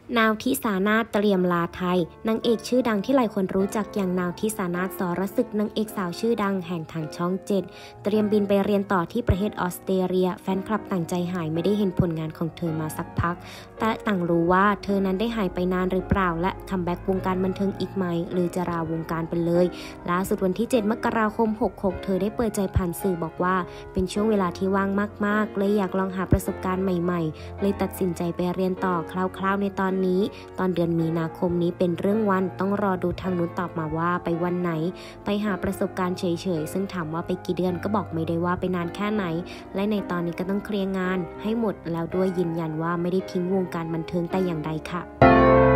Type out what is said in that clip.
นาวทิสานาถเตรียมลาไทยนางเอกชื่อดังที่หลายคนรู้จักอย่างนาวทิสานาถ สรศึกนางเอกสาวชื่อดังแห่งทางช่อง7เตรียมบินไปเรียนต่อที่ประเทศออสเตรเลียแฟนคลับต่างใจหายไม่ได้เห็นผลงานของเธอมาสักพักแต่ต่างรู้ว่าเธอนั้นได้หายไปนานหรือเปล่าและคัมแบ็กวงการบันเทิงอีกไหมหรือจะลาวงการไปเลยล่าสุดวันที่7 มกราคม 66เธอได้เปิดใจผ่านสื่อบอกว่าเป็นช่วงเวลาที่ว่างมากๆเลยอยากลองหาประสบการณ์ใหม่ๆเลยตัดสินใจไปเรียนต่อคร่าวๆในตอนนี้ตอนเดือนมีนาคมนี้เป็นเรื่องวันต้องรอดูทางนู้นตอบมาว่าไปวันไหนไปหาประสบการณ์เฉยๆซึ่งถามว่าไปกี่เดือนก็บอกไม่ได้ว่าไปนานแค่ไหนและในตอนนี้ก็ต้องเคลียร์งานให้หมดแล้วด้วยยืนยันว่าไม่ได้ทิ้งวงการบันเทิงแต่อย่างใดค่ะ